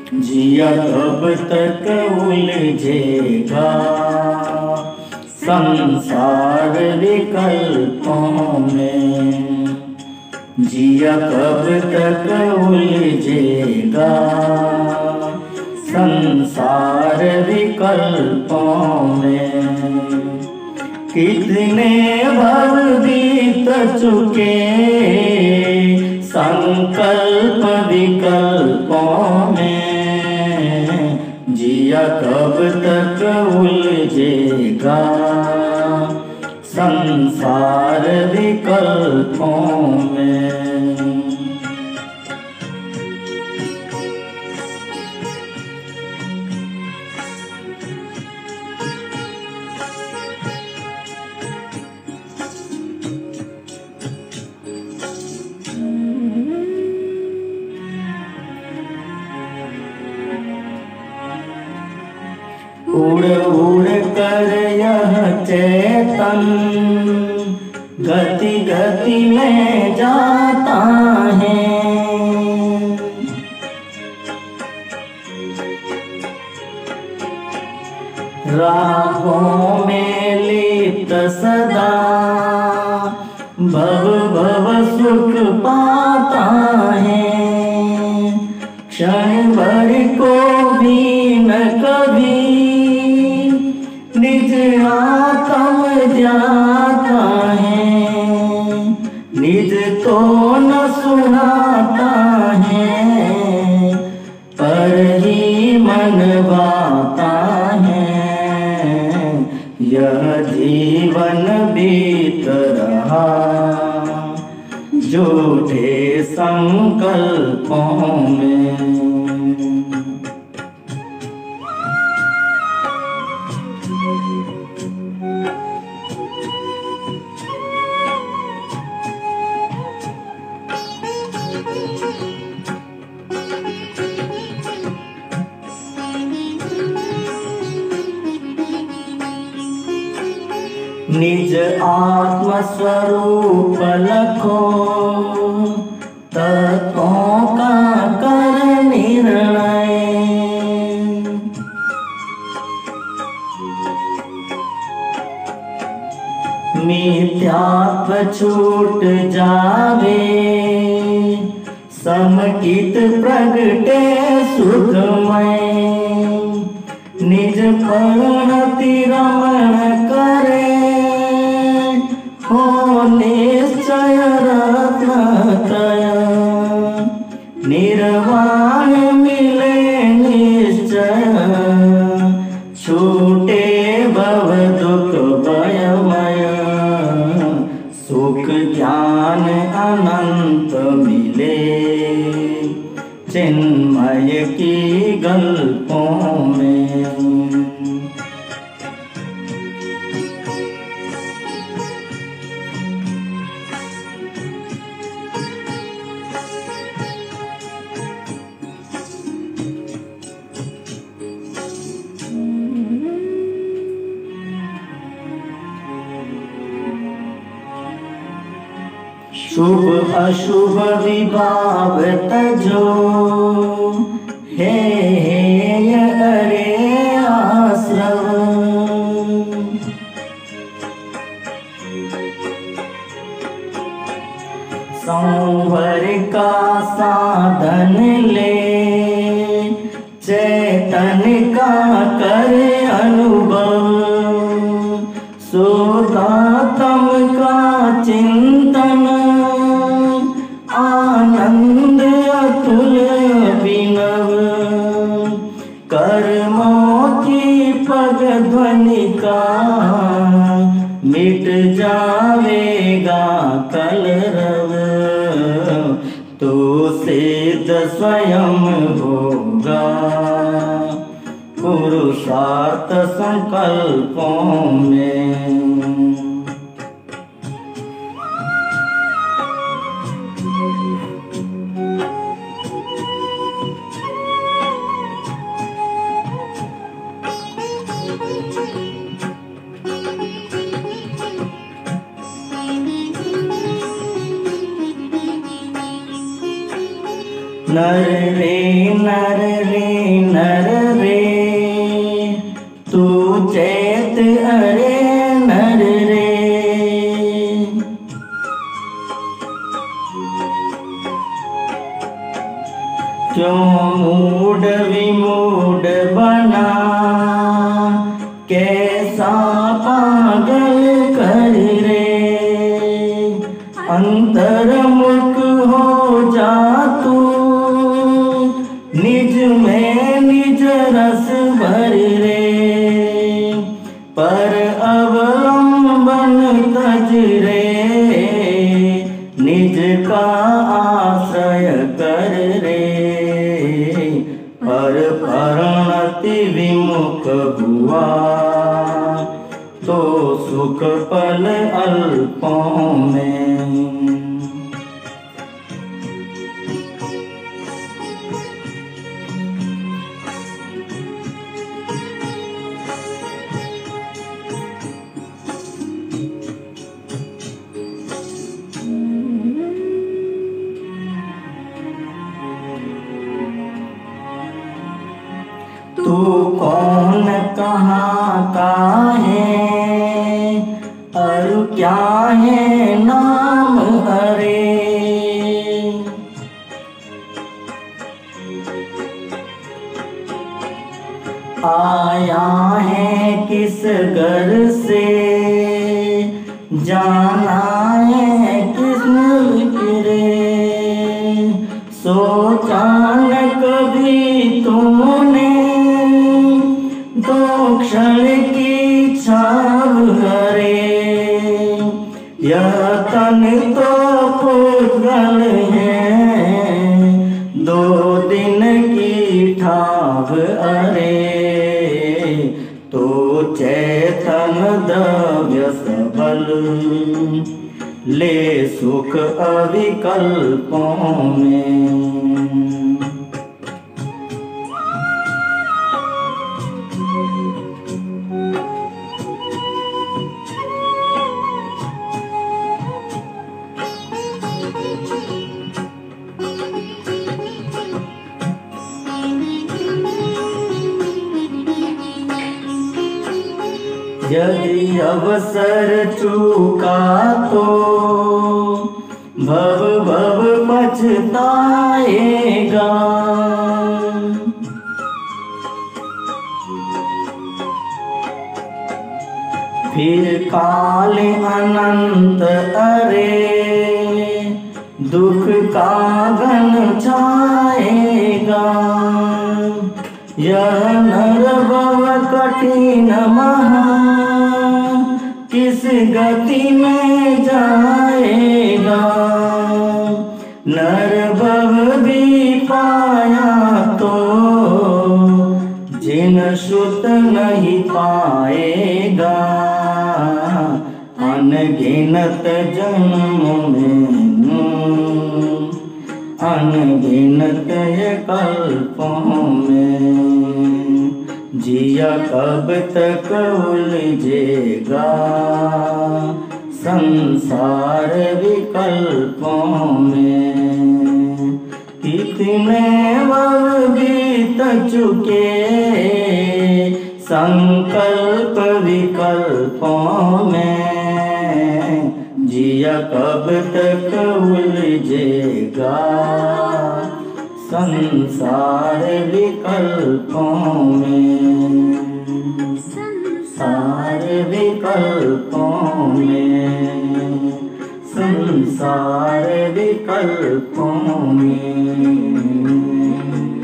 जिया कब तक उलझेगा संसार विकल्पों में। जिया कब तक उलझेगा संसार विकल्पों में। कितने भव बीत चुके संकल्प विकल्पों में। जिया कब तक उलझेगा संसार विकल्पों में। उड़ उड़ कर यह चेतन गति गति में जाता है। राहों में लिप्त सदा भव भव सुख पाता है। क्षण भर को भी न कभी निज आत्म जाता है। निज तो न सुनाता है पर ही मन बाता है। यह जीवन बीत रहा झूठे संकल्पों में। निज आत्म स्वरूप लखो तत्वों का कर निर्णय। मिथ्यात्व छूट जावे समकित प्रगटे सुखमय। निज परिणति रमण करे हो निश्चय रत्नत्रय। निर्वाण मिले निश्चय छूटे भव दुख भयमय। सुख ज्ञान अनंत मिले चिन्मय की गल्पों में। शुभ अशुभ विभाव तजो हे अरे आश्रव। संवर का साधन ले चैतन का कर अनुभव। सोदातम का चिंतन आनंद अतुल विनव। कर्मों की पग ध्वनि का मिट जावेगा कलरव। तो सिद्ध स्वयं होगा पुरुषार्थ संकल्पों में। नर रे नर रे नर रे, तू चैत अरे नर रे। क्यों मूड विमूड बना, कैसा पागल कर रे। अंतर्मुख हो जा तू, निज में निज रस भर रे। पर अवलंबन तज रे, निज का आश्रय कर रे। पर परिणति विमुख हुआ, तो सुख पल अल्पों में। तू कौन कहाँ का है, और क्या है नाम अरे। आया है किस घर से, जाना है किसने रे। सोचा न कभी तुमने, दो क्षण की छाव हरे। यह तन तो पुतगल है, दो दिन की ठाव अरे। तो चैतन द्रव्य सबल, ले सुख अविकल्पों में। यदि अवसर चूका तो, भव भव पछताएगा। फिर काल अनंत अरे, दुख का घन छाएगा। यह नरभव कठिन महा, किस गति में जाएगा। नरभव भी पाया तो, जिन श्रुत नहीं पाएगा। अनगिनत जन्म में, अनगिनत ये कल्पों में। जिया कब तक उलझेगा, संसार विकल्पों में। कितने भव बीत चुके, संकल्प विकल्पों में। जिया कब तक उलझेगा, संसार विकल्पों में। संसार विकल्पों में, संसार विकल्पों में।